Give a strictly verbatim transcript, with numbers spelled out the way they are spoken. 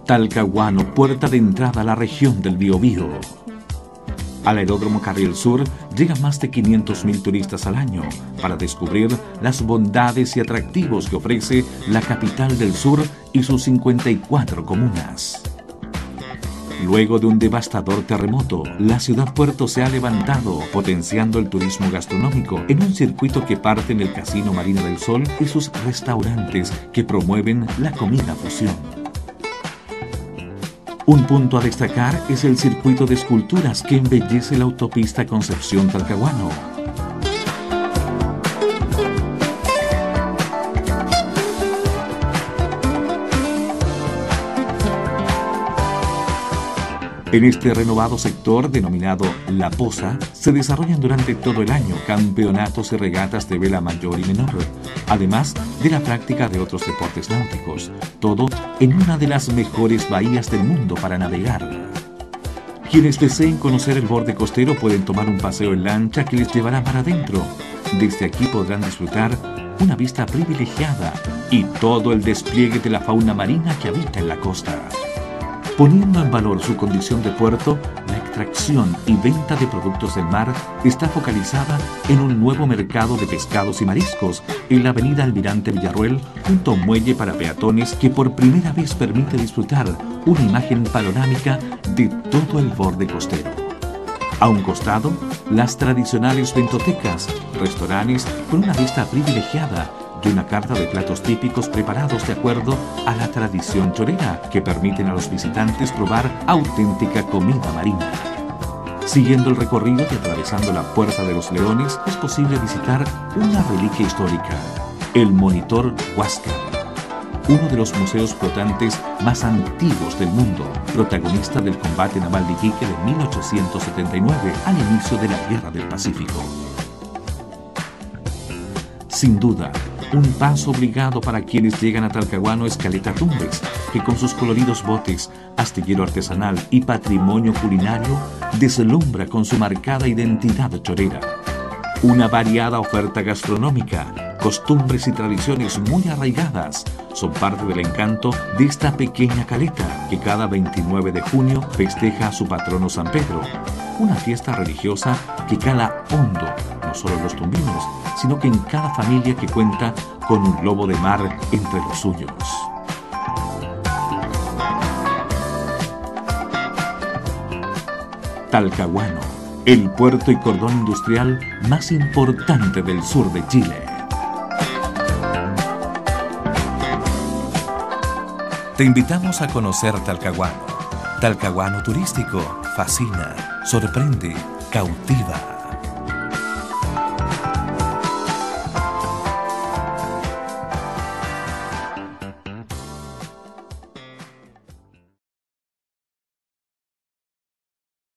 Talcahuano, puerta de entrada a la región del Biobío. Al aeródromo Carriel Sur llegan más de quinientos mil turistas al año para descubrir las bondades y atractivos que ofrece la capital del sur y sus cincuenta y cuatro comunas. Luego de un devastador terremoto, la ciudad puerto se ha levantado, potenciando el turismo gastronómico en un circuito que parte en el Casino Marina del Sol y sus restaurantes que promueven la comida fusión. Un punto a destacar es el circuito de esculturas que embellece la autopista Concepción-Talcahuano. En este renovado sector, denominado La Poza, se desarrollan durante todo el año campeonatos y regatas de vela mayor y menor, además de la práctica de otros deportes náuticos, todo en una de las mejores bahías del mundo para navegar. Quienes deseen conocer el borde costero pueden tomar un paseo en lancha que les llevará para adentro. Desde aquí podrán disfrutar una vista privilegiada y todo el despliegue de la fauna marina que habita en la costa. Poniendo en valor su condición de puerto, la extracción y venta de productos del mar está focalizada en un nuevo mercado de pescados y mariscos en la avenida Almirante Villarroel, junto a un muelle para peatones que por primera vez permite disfrutar una imagen panorámica de todo el borde costero. A un costado, las tradicionales ventotecas, restaurantes con una vista privilegiada y una carta de platos típicos preparados de acuerdo a la tradición chorera que permiten a los visitantes probar auténtica comida marina. Siguiendo el recorrido y atravesando la Puerta de los Leones es posible visitar una reliquia histórica, el Monitor Huáscar, uno de los museos flotantes más antiguos del mundo, protagonista del combate naval de Iquique de mil ochocientos setenta y nueve al inicio de la Guerra del Pacífico. Sin duda, un paso obligado para quienes llegan a Talcahuano es Caleta Tumbes, que con sus coloridos botes, astillero artesanal y patrimonio culinario deslumbra con su marcada identidad chorera. Una variada oferta gastronómica, costumbres y tradiciones muy arraigadas son parte del encanto de esta pequeña caleta que cada veintinueve de junio festeja a su patrono San Pedro, una fiesta religiosa que cala hondo no solo en los tumbinos, sino que en cada familia que cuenta con un lobo de mar entre los suyos. Talcahuano, el puerto y cordón industrial más importante del sur de Chile. Te invitamos a conocer Talcahuano. Talcahuano turístico fascina, sorprende, cautiva.